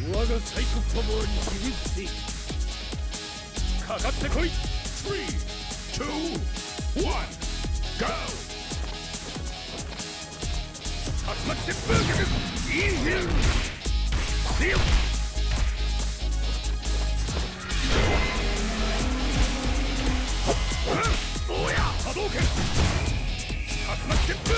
我がサイコパワーに秘密でかかってこい。3、2、1、GO。竜巻旋風脚インヒルせよ。おや波動拳竜巻旋風